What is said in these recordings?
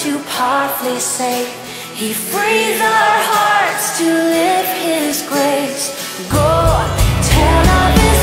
to powerfully save. He frees our hearts to live His grace. Go tell of His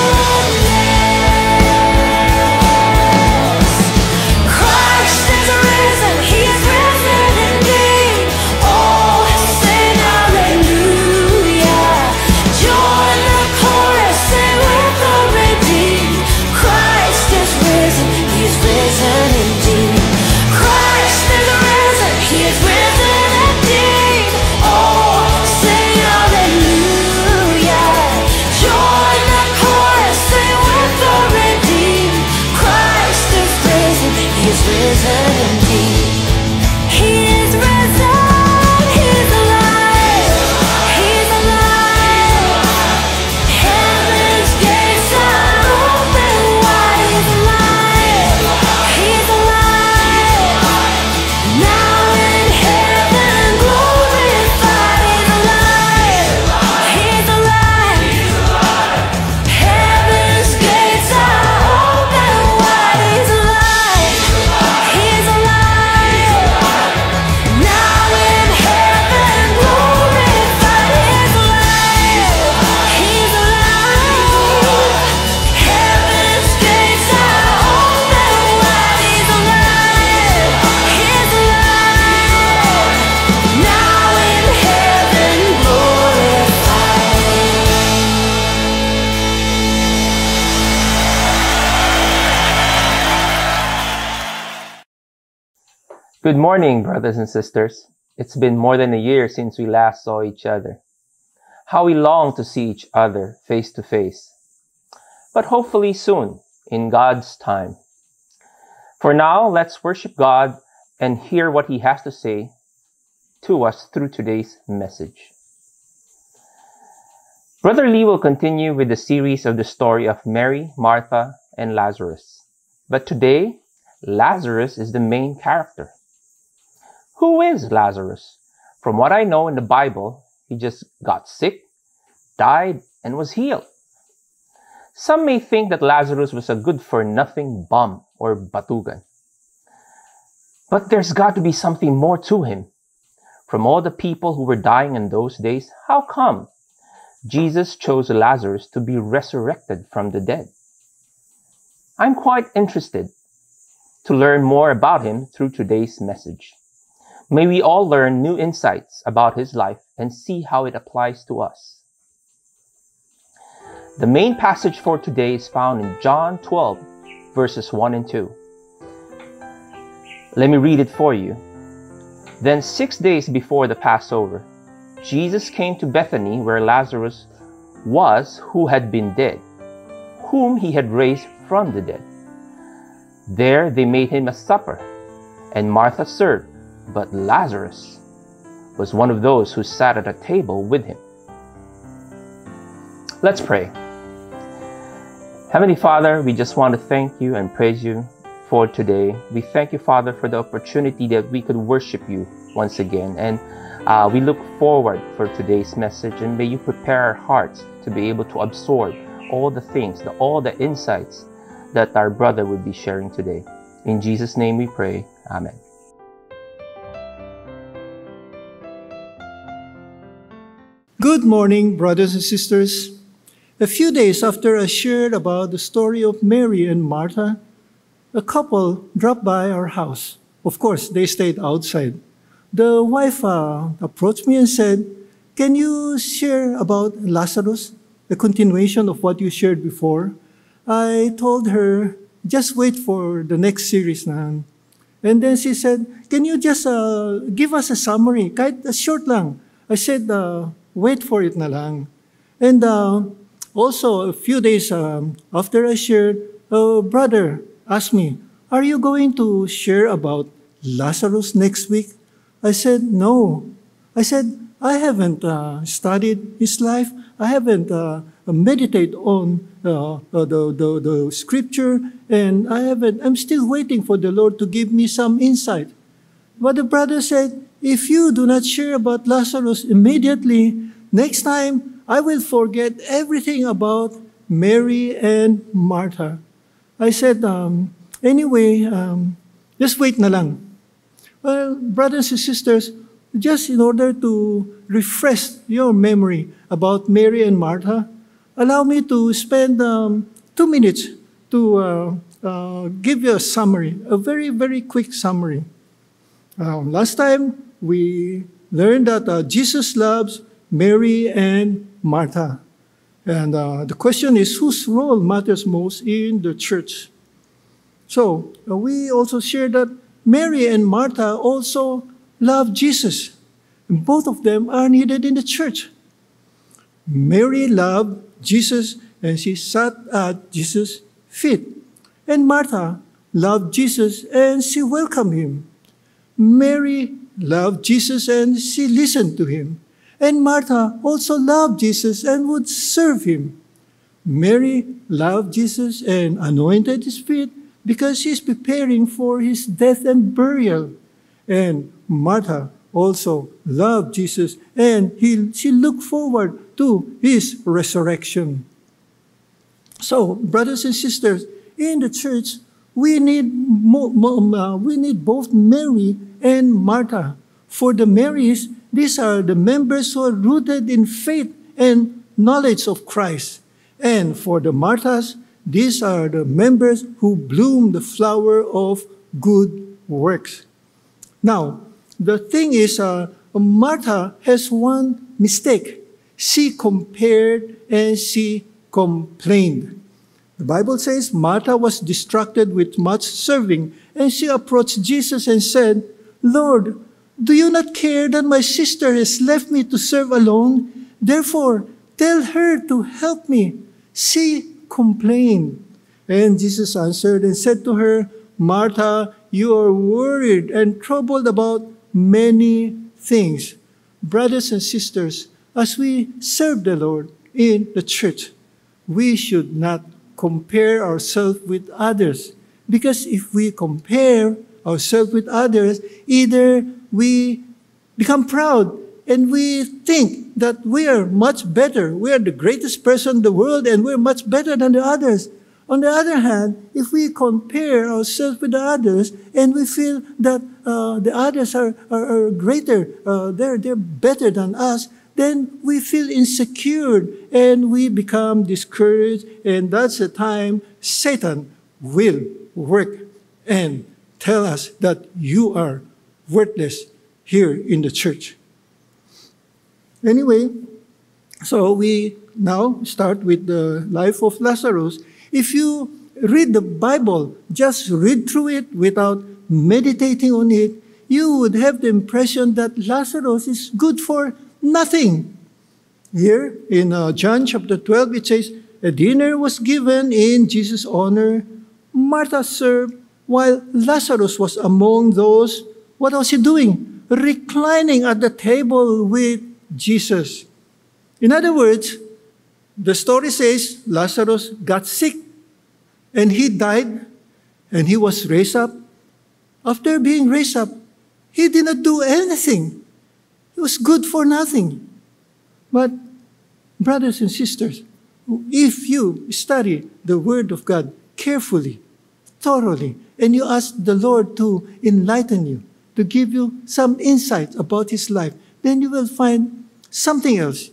goodness. Christ is risen, He is risen indeed. Oh, sing hallelujah. Join the chorus, sing with the redeemed. Christ is risen, He is risen indeed. Christ is risen, He is risen indeed. Oh, sing hallelujah. Join the chorus, sing with the redeemed. Christ is risen, He is risen indeed. He is risen, He's alive. He's alive. Heaven's gates are open wide. He's alive. He's alive. Now in heaven glorified. He's alive. He's alive. Heaven's gates are open wide. He's alive. He's alive. Now in heaven glorified. He's alive. He's alive. Heaven's gates are open wide. He's alive. He's alive. Now in heaven glorified. Good morning, brothers and sisters. It's been more than a year since we last saw each other. How we long to see each other face to face. But hopefully soon, in God's time. For now, let's worship God and hear what He has to say to us through today's message. Brother Lee will continue with the series of the story of Mary, Martha, and Lazarus. But today, Lazarus is the main character. Who is Lazarus? From what I know in the Bible, he just got sick, died, and was healed. Some may think that Lazarus was a good-for-nothing bum or batugan. But there's got to be something more to him. From all the people who were dying in those days, how come Jesus chose Lazarus to be resurrected from the dead? I'm quite interested to learn more about him through today's message. May we all learn new insights about his life and see how it applies to us. The main passage for today is found in John 12, verses 1 and 2. Let me read it for you. Then 6 days before the Passover, Jesus came to Bethany where Lazarus was who had been dead, whom he had raised from the dead. There they made him a supper, and Martha served, but Lazarus was one of those who sat at a table with him. Let's pray. Heavenly Father, we just want to thank you and praise you for today. We thank you, Father, for the opportunity that we could worship you once again. And we look forward for today's message, and may you prepare our hearts to be able to absorb all the things, all the insights that our brother would be sharing today. In Jesus' name we pray. Amen. Good morning, brothers and sisters. A few days after I shared about the story of Mary and Martha, a couple dropped by our house. Of course, they stayed outside. The wife approached me and said, "Can you share about Lazarus, the continuation of what you shared before?" I told her, "Just wait for the next series na." And then she said, "Can you just give us a summary, kahit short lang?" I said, "Wait for it na lang." And also, a few days after I shared, a brother asked me, "Are you going to share about Lazarus next week?" I said, "No." I said, "I haven't studied his life. I haven't meditated on the scripture, and I'm still waiting for the Lord to give me some insight." But the brother said, "If you do not share about Lazarus immediately, next time I will forget everything about Mary and Martha." I said, "Anyway, just wait na lang." Well, brothers and sisters, just in order to refresh your memory about Mary and Martha, allow me to spend 2 minutes to give you a summary, a very, very quick summary. Last time, we learned that Jesus loves Mary and Martha. And the question is, whose role matters most in the church? So, we also shared that Mary and Martha also love Jesus. And both of them are needed in the church. Mary loved Jesus and she sat at Jesus' feet. And Martha loved Jesus and she welcomed him. Mary loved Jesus and she listened to him. And Martha also loved Jesus and would serve him. Mary loved Jesus and anointed his feet because she's preparing for his death and burial. And Martha also loved Jesus and she looked forward to his resurrection. So, brothers and sisters, in the church, we need both Mary and Martha. For the Marys, these are the members who are rooted in faith and knowledge of Christ. And for the Marthas, these are the members who bloom the flower of good works. Now, the thing is, Martha has one mistake. She compared and she complained. The Bible says Martha was distracted with much serving, and she approached Jesus and said, "Lord, do you not care that my sister has left me to serve alone? Therefore, tell her to help me." She complained. And Jesus answered and said to her, "Martha, you are worried and troubled about many things." Brothers and sisters, as we serve the Lord in the church, we should not compare ourselves with others. Because if we compare ourselves with others, either we become proud and we think that we are much better. We are the greatest person in the world and we're much better than the others. On the other hand, if we compare ourselves with the others and we feel that the others are greater, they're better than us, then we feel insecure and we become discouraged, and that's the time Satan will work and tell us that you are worthless here in the church. Anyway, so we now start with the life of Lazarus. If you read the Bible, just read through it without meditating on it, you would have the impression that Lazarus is good for nothing. Here in John chapter 12, it says, a dinner was given in Jesus' honor. Martha served, while Lazarus was among those, what was he doing? Reclining at the table with Jesus. In other words, the story says Lazarus got sick and he died and he was raised up. After being raised up, he did not do anything. He was good for nothing. But, brothers and sisters, if you study the Word of God carefully, thoroughly, and you ask the Lord to enlighten you, to give you some insight about his life, then you will find something else.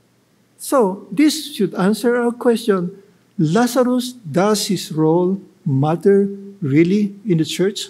So, this should answer our question, Lazarus, does his role matter really in the church?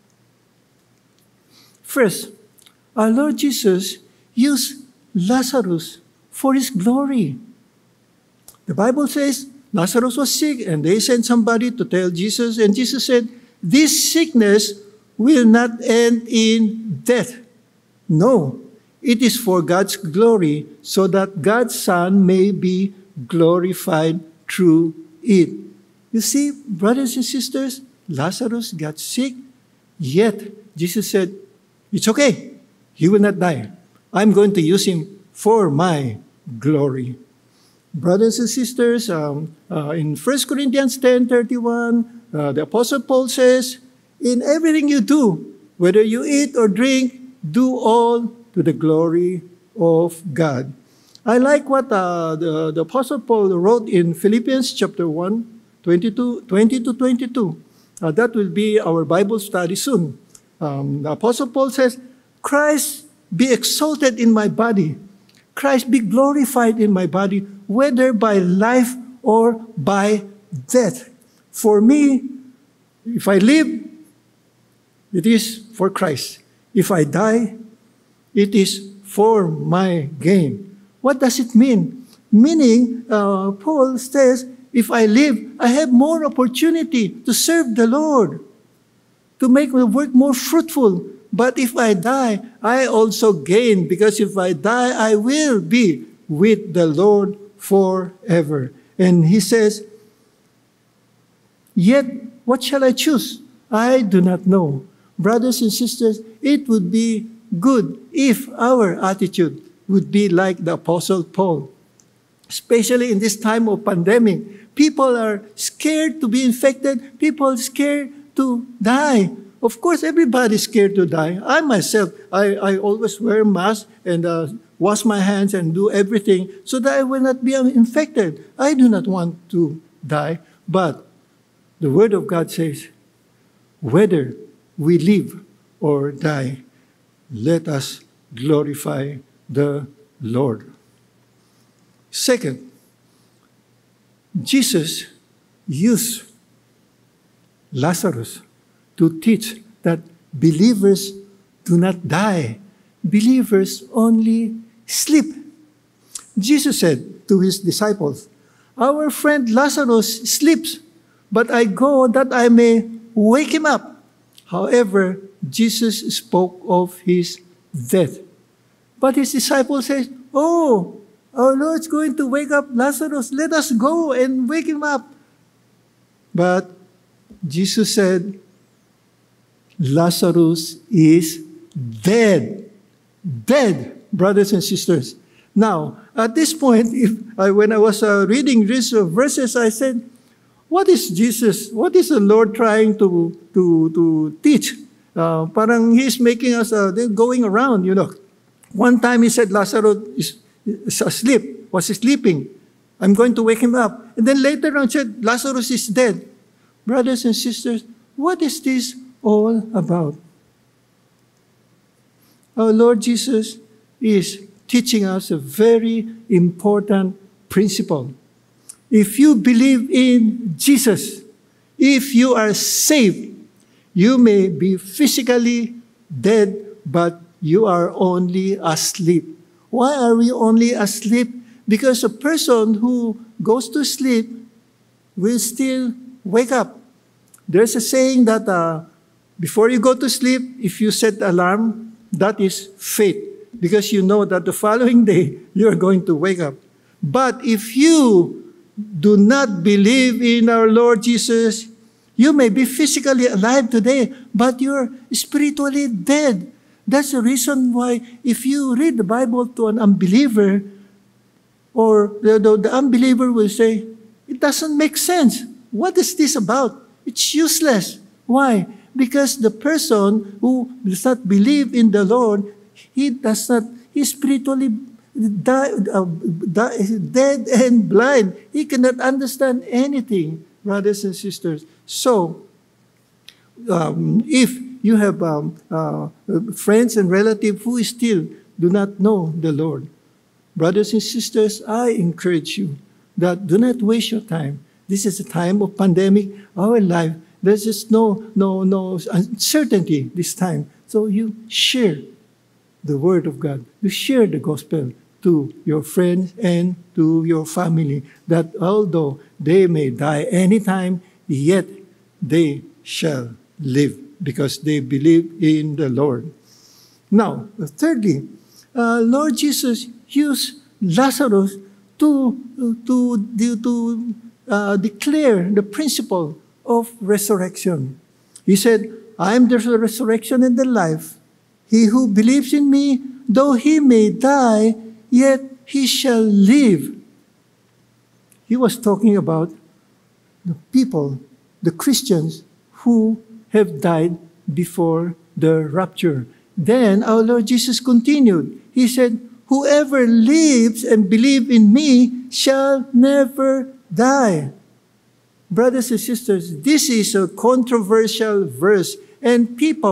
First, our Lord Jesus used Lazarus for his glory. The Bible says Lazarus was sick and they sent somebody to tell Jesus, and Jesus said, "This sickness will not end in death. No, it is for God's glory, so that God's Son may be glorified through it." You see, brothers and sisters, Lazarus got sick, yet Jesus said, "It's okay. He will not die. I'm going to use him for my glory." Brothers and sisters, in 1 Corinthians 10:31, the Apostle Paul says, "In everything you do, whether you eat or drink, do all to the glory of God." I like what the Apostle Paul wrote in Philippians chapter 1, 20 to 22. That will be our Bible study soon. The Apostle Paul says, Christ be exalted in my body. Christ be glorified in my body, whether by life or by death. For me, if I live, it is for Christ. If I die, it is for my gain. What does it mean? Meaning, Paul says, if I live, I have more opportunity to serve the Lord, to make my work more fruitful. But if I die, I also gain, because if I die, I will be with the Lord forever. And he says, yet what shall I choose? I do not know. Brothers and sisters, it would be good if our attitude would be like the Apostle Paul. Especially in this time of pandemic, people are scared to be infected. People are scared to die. Of course, everybody's scared to die. I myself, I always wear a mask and wash my hands and do everything so that I will not be infected. I do not want to die. But the Word of God says, whether we live or die, let us glorify the Lord. Second, Jesus used Lazarus to teach that believers do not die. Believers only sleep. Jesus said to his disciples, our friend Lazarus sleeps, but I go that I may wake him up. However, Jesus spoke of his death. But his disciples said, oh, our Lord's going to wake up Lazarus. Let us go and wake him up. But Jesus said, Lazarus is dead. Dead, brothers and sisters. Now, at this point, when I was reading these verses, I said, what is Jesus, what is the Lord trying to teach? Parang He's making us going around, you know. One time He said Lazarus is asleep, was sleeping. I'm going to wake him up. And then later on said, Lazarus is dead. Brothers and sisters, what is this all about? Our Lord Jesus is teaching us a very important principle. If you believe in Jesus, if you are saved, you may be physically dead, but you are only asleep. Why are we only asleep? Because a person who goes to sleep will still wake up. There's a saying that before you go to sleep, if you set the alarm, that is faith, because you know that the following day you're going to wake up. But if you do not believe in our Lord Jesus, you may be physically alive today, but you're spiritually dead. That's the reason why if you read the Bible to an unbeliever, or the unbeliever will say, it doesn't make sense. What is this about? It's useless. Why? Because the person who does not believe in the Lord, he's spiritually dead and blind. He cannot understand anything, brothers and sisters. So, if you have friends and relatives who still do not know the Lord, brothers and sisters, I encourage you that do not waste your time. This is a time of pandemic. Our life, there's just no uncertainty this time. So you share the Word of God. You share the gospel to your friends and to your family, that although they may die anytime, yet they shall live because they believe in the Lord. Now, thirdly, Lord Jesus used Lazarus to declare the principle of resurrection. He said, I am the resurrection and the life. He who believes in me, though he may die, yet he shall live. He was talking about the people, the Christians who have died before the rapture. Then our Lord Jesus continued. He said, whoever lives and believes in me shall never die. Brothers and sisters, this is a controversial verse, and people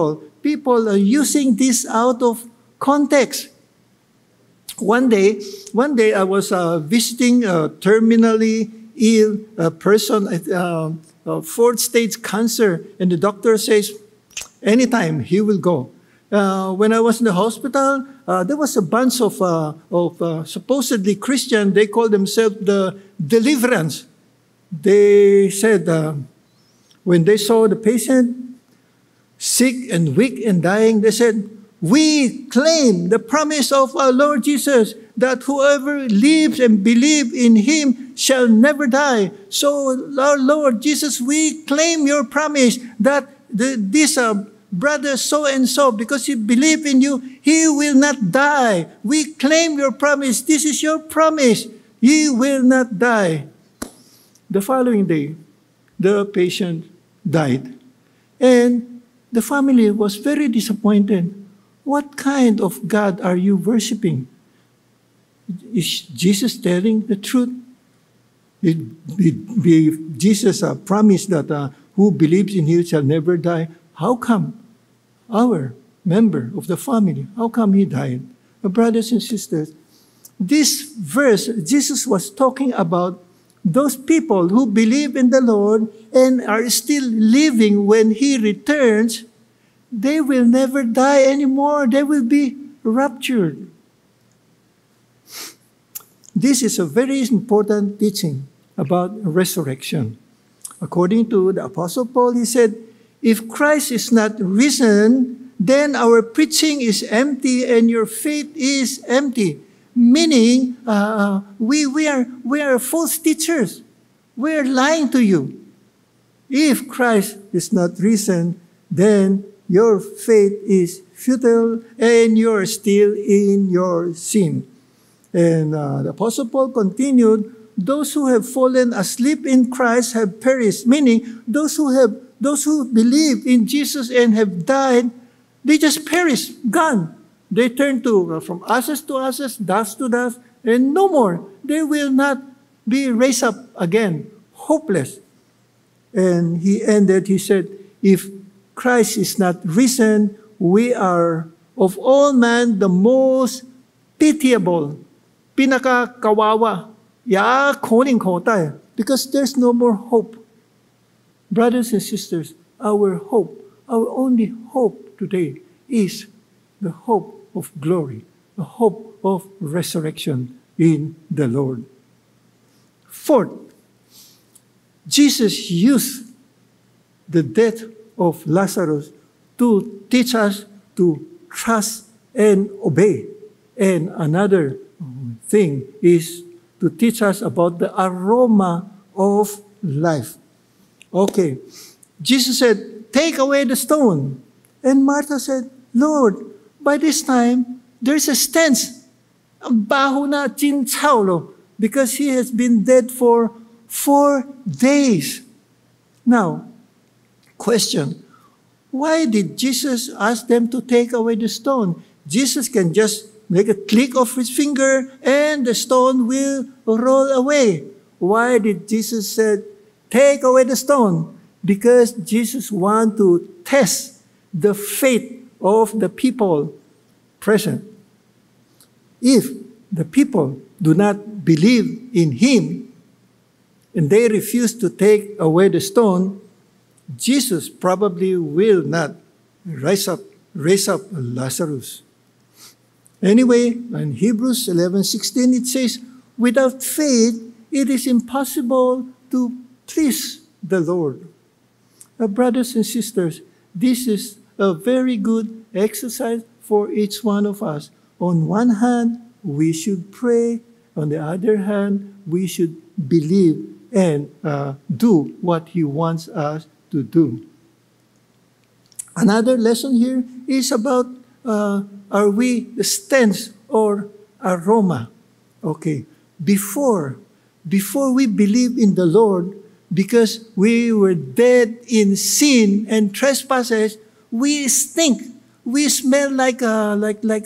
people are using this out of context. One day I was visiting a terminally ill person at fourth stage cancer, and the doctor says, anytime he will go. When I was in the hospital, there was a bunch of supposedly Christian. They call themselves the Deliverance. They said when they saw the patient sick and weak and dying, they said, we claim the promise of our Lord Jesus that whoever lives and believes in him shall never die. So, our Lord Jesus, we claim your promise that this brother so-and-so, because he believes in you, he will not die. We claim your promise. This is your promise. He will not die. The following day, the patient died. And the family was very disappointed. What kind of God are you worshiping? Is Jesus telling the truth? Did Jesus promise that who believes in him shall never die? How come our member of the family, how come he died? Brothers and sisters, this verse, Jesus was talking about those people who believe in the Lord and are still living when he returns. They will never die anymore. They will be raptured. This is a very important teaching about resurrection. According to the Apostle Paul, he said, if Christ is not risen, then our preaching is empty and your faith is empty. Meaning, we are false teachers. We are lying to you. If Christ is not risen, then your faith is futile and you're still in your sin. And the Apostle Paul continued, those who have fallen asleep in Christ have perished. Meaning, those who believe in Jesus and have died, they just perish, gone. They turn to from ashes to ashes, dust to dust, and no more. They will not be raised up again, hopeless. And he ended, he said, if Christ is not risen, we are of all men the most pitiable, pinakakawawa, because there's no more hope. Brothers and sisters, our hope, our only hope today is the hope of glory, the hope of resurrection in the Lord. Fourth, Jesus used the death of Lazarus to teach us to trust and obey. And another thing is to teach us about the aroma of life. Okay, Jesus said, take away the stone. And Martha said, Lord, by this time, there's a stench. Ang baho na chinchao, because he has been dead for 4 days. Now, question, why did Jesus ask them to take away the stone? Jesus can just make a click of his finger and the stone will roll away. Why did Jesus say, take away the stone? Because Jesus wants to test the faith of the people present. If the people do not believe in him and they refuse to take away the stone, Jesus probably will not raise up Lazarus. Anyway, in Hebrews 11:16 it says, without faith it is impossible to please the Lord. Brothers and sisters, this is a very good exercise for each one of us. On one hand, we should pray. On the other hand, we should believe and do what he wants us to do. Another lesson here is about are we the stench or aroma? Okay, before we believe in the Lord, because we were dead in sin and trespasses, we stink. We smell like a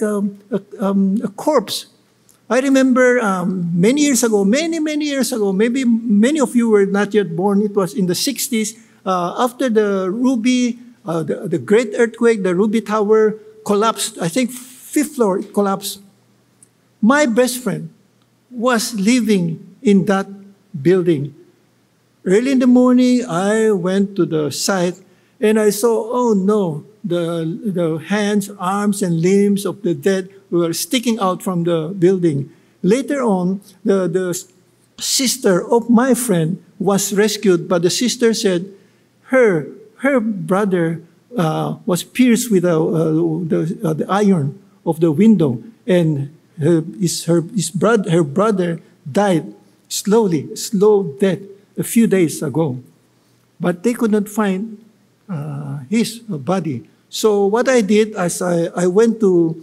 corpse. I remember many years ago, maybe many of you were not yet born. It was in the 60s, after the Ruby the great earthquake, the Ruby Tower collapsed. I think fifth floor it collapsed. My best friend was living in that building. Early in the morning, I went to the site and I saw, oh no, the hands, arms, and limbs of the dead were sticking out from the building. Later on, the sister of my friend was rescued, but the sister said her brother was pierced with the iron of the window, and her brother died slow death a few days ago. But they could not find his body. So what I did is I went to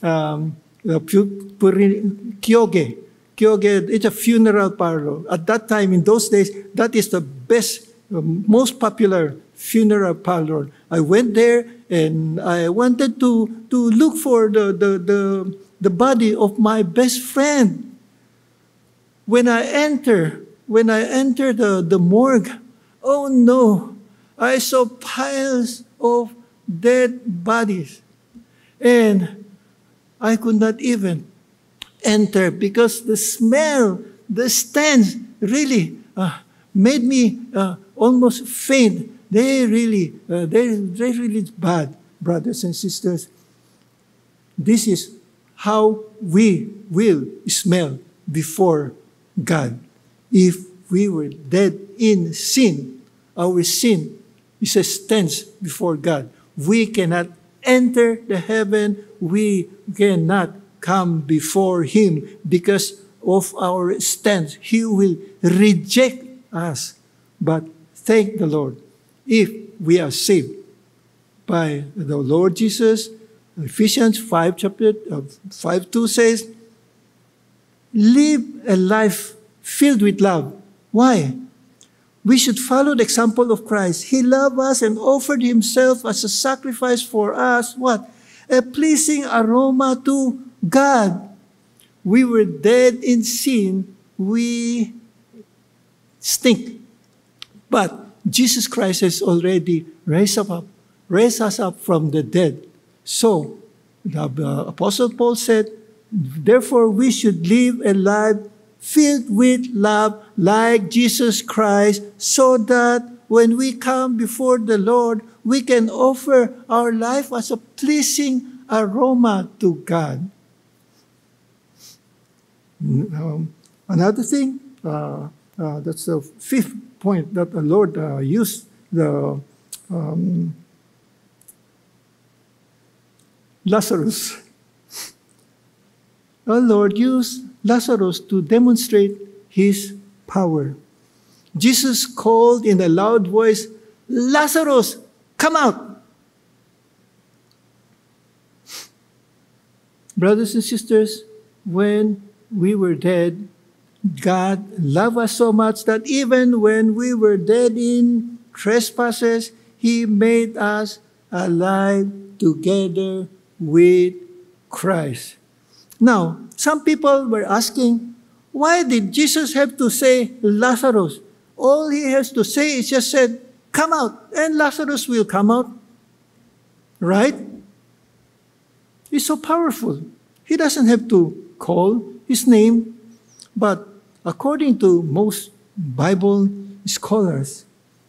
Kyoge. Kyoge, it's a funeral parlor. At that time, in those days, that is the best, most popular funeral parlor. I went there and I wanted to look for the body of my best friend. When I enter the morgue, oh no, I saw piles of dead bodies. And I could not even enter because the smell, the stench really made me almost faint. They're really bad, brothers and sisters. This is how we will smell before God. If we were dead in sin, our sin is a stench before God. We cannot enter the heaven. We cannot come before Him because of our stench. He will reject us. But thank the Lord, if we are saved by the Lord Jesus. Ephesians 5:2 says, live a life filled with love. Why? We should follow the example of Christ. He loved us and offered Himself as a sacrifice for us. What? A pleasing aroma to God. We were dead in sin. We stink. But Jesus Christ has already raised us up from the dead. So, the Apostle Paul said, therefore we should live a life filled with love like Jesus Christ, so that when we come before the Lord, we can offer our life as a pleasing aroma to God. Another thing, that's the fifth point that the Lord used the Lazarus. Our Lord used Lazarus to demonstrate His power. Jesus called in a loud voice, Lazarus, come out! Brothers and sisters, when we were dead, God loved us so much that even when we were dead in trespasses, He made us alive together with Christ. Now, some people were asking, why did Jesus have to say Lazarus? All He has to say is just said, come out, and Lazarus will come out. Right? He's so powerful. He doesn't have to call His name. But according to most Bible scholars,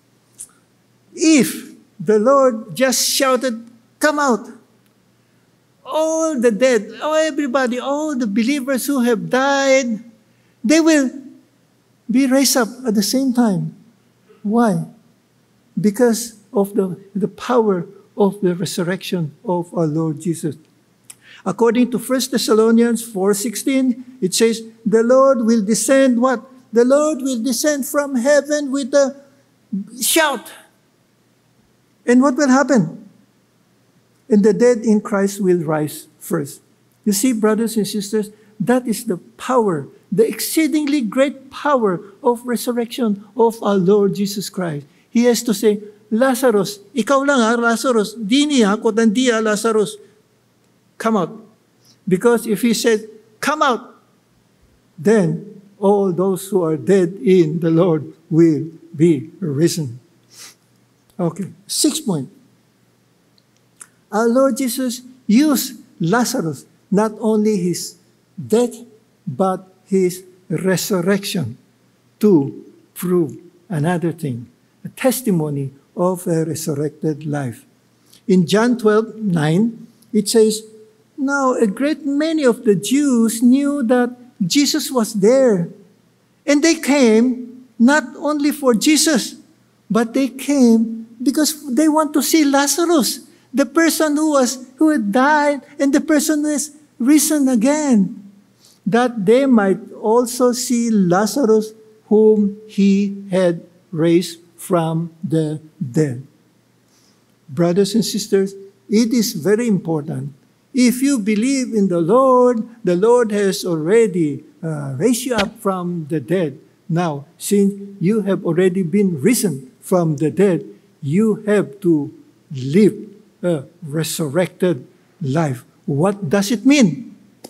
if the Lord just shouted, come out, all the dead, everybody, all the believers who have died, they will be raised up at the same time. Why? Because of the power of the resurrection of our Lord Jesus. According to 1 Thessalonians 4:16, it says, the Lord will descend what? The Lord will descend from heaven with a shout. And what will happen? And the dead in Christ will rise first. You see, brothers and sisters, that is the power, the exceedingly great power of resurrection of our Lord Jesus Christ. He has to say, Lazarus, ikaw lang Lazarus, di niya, kotandiya, Lazarus, come out. Because if He said, come out, then all those who are dead in the Lord will be risen. Okay, 6th point. our Lord Jesus used Lazarus, not only his death, but his resurrection to prove another thing, a testimony of a resurrected life. In John 12:9, it says, "Now a great many of the Jews knew that Jesus was there, and they came not only for Jesus, but they came because they want to see Lazarus, the person who had died, and the person who is risen again, that they might also see Lazarus whom he had raised from the dead." Brothers and sisters, it is very important. If you believe in the Lord has already raised you up from the dead. Now, since you have already been risen from the dead, you have to live a resurrected life. What does it mean?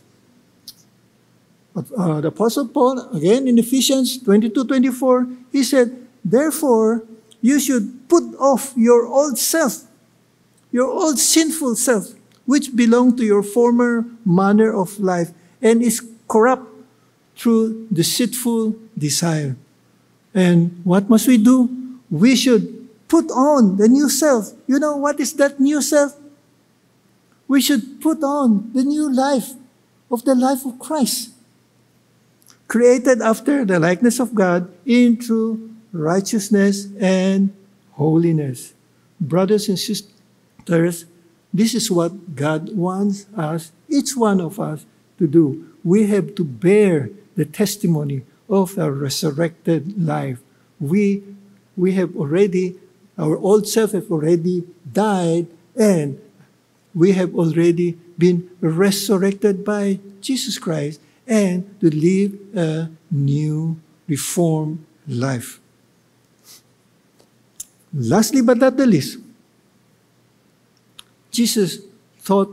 The Apostle Paul, again in Ephesians 22:24, he said, "Therefore, you should put off your old self, your old sinful self, which belonged to your former manner of life and is corrupt through deceitful desire." And what must we do? We should put on the new self. You know what is that new self? We should put on the new life of the life of Christ, created after the likeness of God in true righteousness and holiness. Brothers and sisters, this is what God wants us, each one of us, to do. We have to bear the testimony of a resurrected life. We have already, our old self have already died, and we have already been resurrected by Jesus Christ, and to live a new, reformed life. Lastly but not the least, Jesus thought,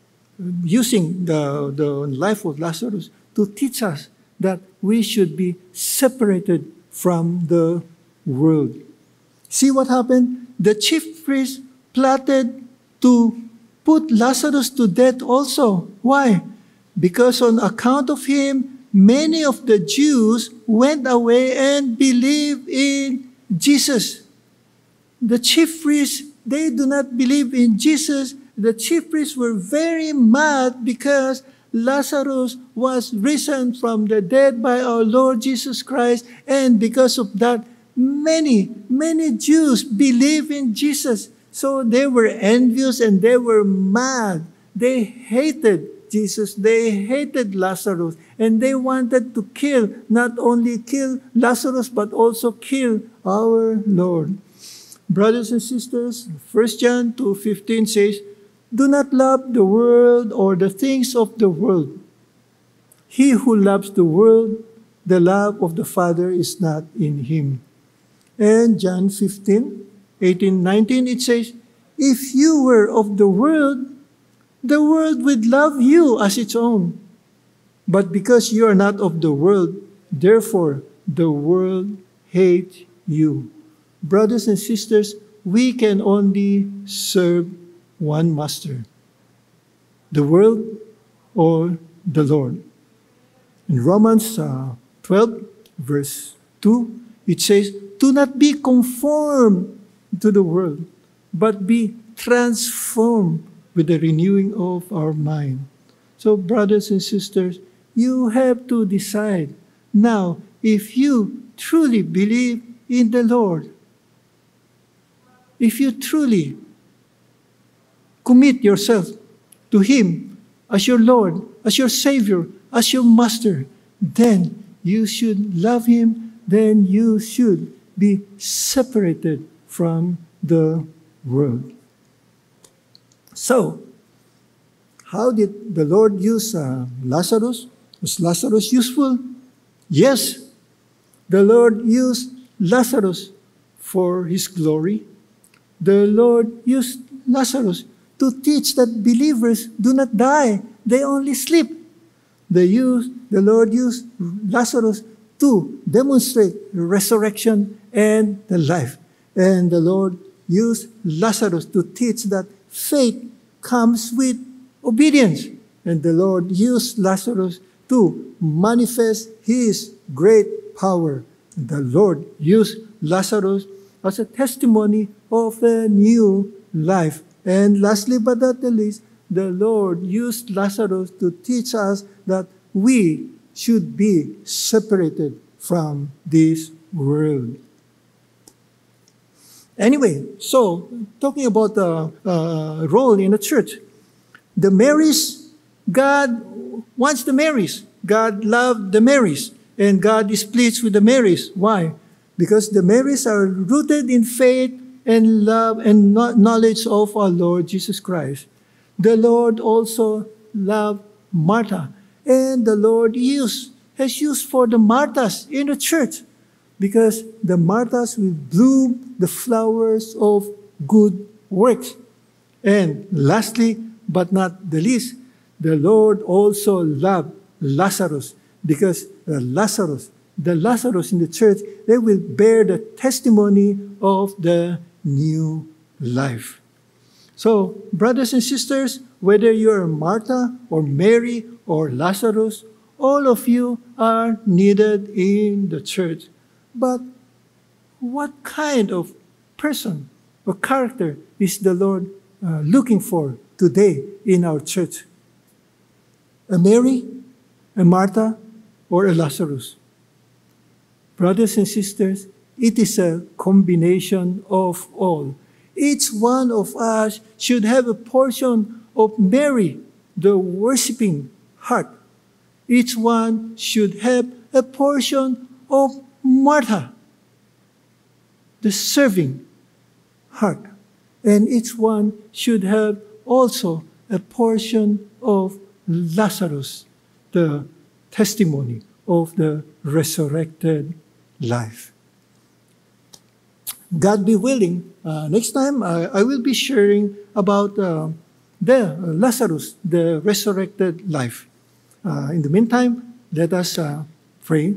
using the life of Lazarus to teach us that we should be separated from the world. See what happened? The chief priest plotted to put Lazarus to death also. Why? Because on account of him, many of the Jews went away and believed in Jesus. The chief priests, they do not believe in Jesus. The chief priests were very mad because Lazarus was risen from the dead by our Lord Jesus Christ, and because of that, many Jews believe in Jesus. So they were envious and they were mad. They hated Jesus. They hated Lazarus. And they wanted to not only kill Lazarus, but also kill our Lord. Brothers and sisters, 1 John 2:15 says, "Do not love the world or the things of the world. He who loves the world, the love of the Father is not in him." And John 15:18-19, it says, "If you were of the world would love you as its own. But because you are not of the world, therefore the world hates you." Brothers and sisters, we can only serve one master, the world or the Lord. In Romans 12, verse 2, it says, "Do not be conformed to the world, but be transformed with the renewing of our mind." So, brothers and sisters, you have to decide now if you truly believe in the Lord, if you truly commit yourself to Him as your Lord, as your Savior, as your Master, then you should love Him, then you should be separated from the world. So, how did the Lord use Lazarus? Was Lazarus useful? Yes, the Lord used Lazarus for His glory. The Lord used Lazarus to teach that believers do not die, they only sleep. The Lord used Lazarus to demonstrate the resurrection and the life. And the Lord used Lazarus to teach that faith comes with obedience. And the Lord used Lazarus to manifest his great power. The Lord used Lazarus as a testimony of a new life. And lastly but not the least, the Lord used Lazarus to teach us that we should be separated from this world. Anyway, so talking about the role in the church, the Marys, God wants the Marys. God loved the Marys, and God is pleased with the Marys. Why? Because the Marys are rooted in faith and love and knowledge of our Lord Jesus Christ. The Lord also loved Martha, and the Lord has used for the Marthas in the church, because the Marthas will bloom the flowers of good works. And lastly, but not the least, the Lord also loved Lazarus, because the Lazarus in the church, they will bear the testimony of the new life. So, brothers and sisters, whether you're Martha or Mary or Lazarus, all of you are needed in the church. But what kind of person or character is the Lord looking for today in our church? A Mary, a Martha, or a Lazarus? Brothers and sisters, it is a combination of all. Each one of us should have a portion of Mary, the worshiping heart. Each one should have a portion of Martha, the serving heart. And each one should have also a portion of Lazarus, the testimony of the resurrected life. God be willing, next time I will be sharing about the Lazarus, the resurrected life. In the meantime, let us pray.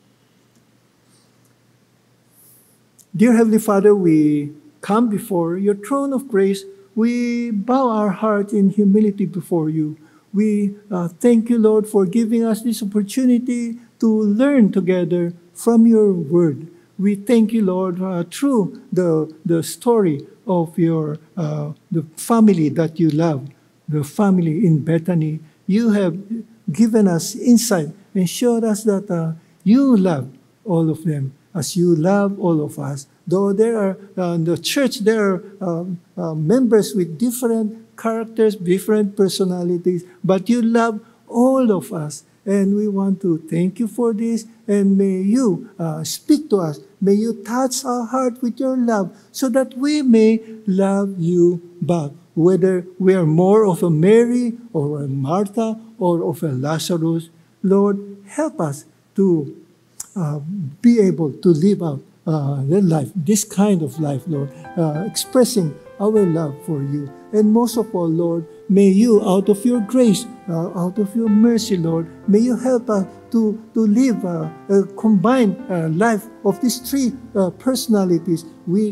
Dear Heavenly Father, we come before your throne of grace. We bow our hearts in humility before you. We thank you, Lord, for giving us this opportunity to learn together from your word. We thank you, Lord, through the story of your the family that you love, the family in Bethany. You have given us insight and showed us that you love all of them as you love all of us. Though there are in the church, there are members with different characters, different personalities, but you love all of us. And we want to thank you for this, and may you speak to us. May you touch our heart with your love so that we may love you back. Whether we are more of a Mary or a Martha or of a Lazarus, Lord, help us to be able to live out the life, this kind of life, Lord, expressing our love for you. And most of all, Lord, may you, out of your grace, out of your mercy, Lord, may you help us to live a combined life of these three personalities.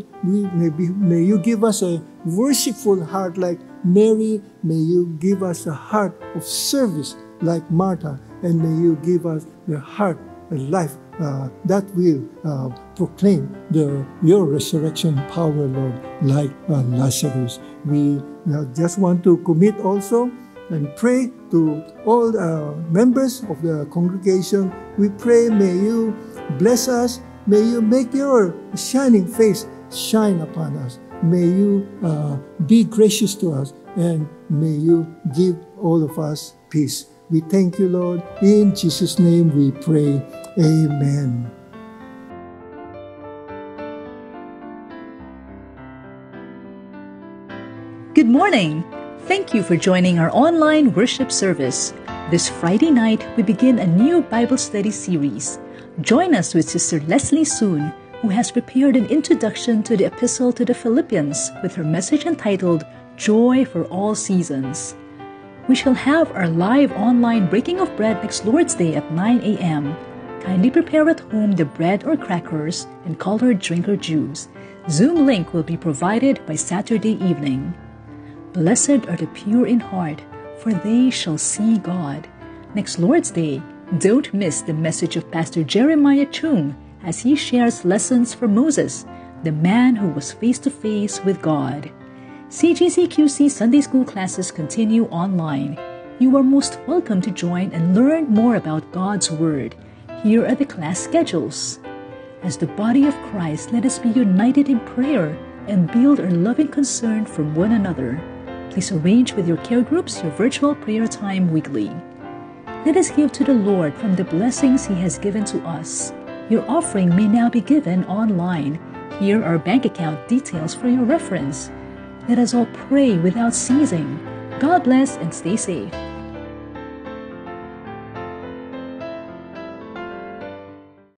May you give us a worshipful heart like Mary. May you give us a heart of service like Martha. And may you give us the heart, a life that will proclaim your resurrection power, Lord, like Lazarus. We just want to commit also and pray to all members of the congregation. We pray, may you bless us. May you make your shining face shine upon us. May you be gracious to us, and may you give all of us peace. We thank you, Lord. In Jesus' name we pray. Amen. Good morning. Thank you for joining our online worship service. This Friday night, we begin a new Bible study series. Join us with Sister Leslie Soon, who has prepared an introduction to the Epistle to the Philippians with her message entitled Joy for All Seasons. We shall have our live online breaking of bread next Lord's Day at 9 a.m. Kindly prepare at home the bread or crackers and colored drink or juice. Zoom link will be provided by Saturday evening. Blessed are the pure in heart, for they shall see God. Next Lord's Day, don't miss the message of Pastor Jeremiah Chung as he shares lessons from Moses, the man who was face to face with God. CGCQC Sunday School classes continue online. You are most welcome to join and learn more about God's Word. Here are the class schedules. As the body of Christ, let us be united in prayer and build our loving concern for one another. Please arrange with your care groups your virtual prayer time weekly. Let us give to the Lord from the blessings He has given to us. Your offering may now be given online. Here are bank account details for your reference. Let us all pray without ceasing. God bless and stay safe.